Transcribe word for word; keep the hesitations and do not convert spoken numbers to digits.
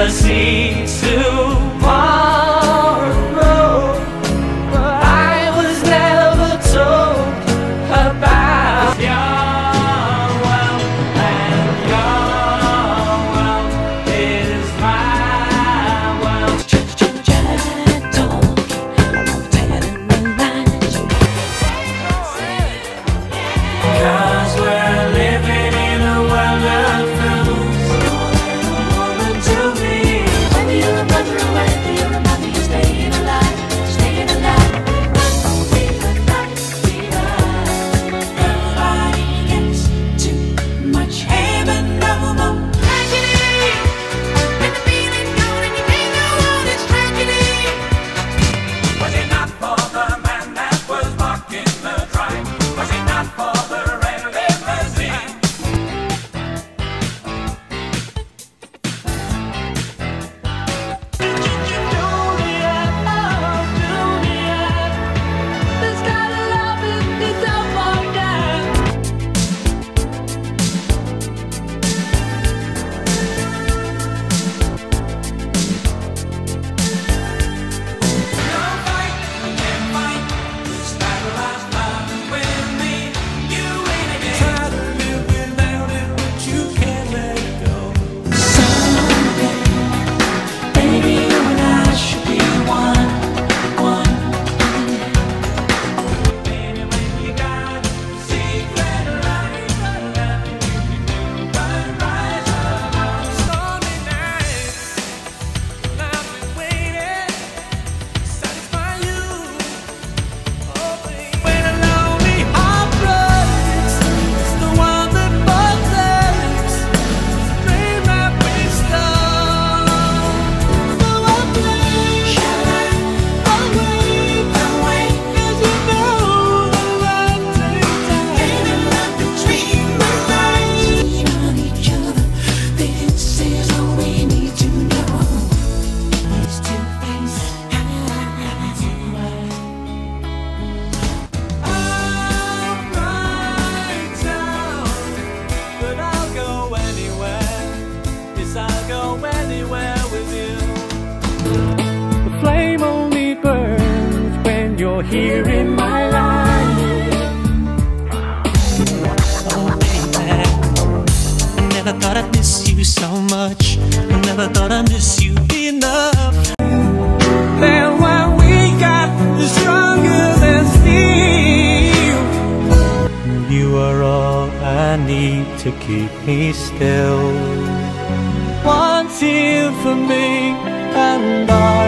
never see tomorrow, but I was never told about your world, and your world is my world. Cause we're living in a world of fools. Woman to me. Whether you're a brother or whether you're a mother, you're staying alive, staying alive. Nobody gets too much heaven no more. Tragedy, when the feeling gone and you ain't no one, it's tragedy. Was it not for the man that was walking the drive? Was it not for the red limousine? This kind of love is so far down. No fight, you can't fight this battle last time with me. You ain't again. Try to live without it, but you can't let it go. Baby, you and I should be one, one. Baby, when you got secret life, but rise up on stormy nights. I've been waiting to satisfy you. Oh, baby. When a lonely heart breaks, it's the one that protects. It's a dream that we stole. So I'll play, I'll wait, I'll wait. 'cause you know that love takes time. Baby, love between the lines. We on each other. This is all we need to know. Face to face. I'm right down, but I'll go anywhere. Yes, I'll go anywhere with you. The flame only burns when you're here in my life. Oh, baby, I never thought I'd miss you so much. I never thought I'd miss you enough. Then what we got is stronger than steel. You are all I need to keep me still. One tear for me, and I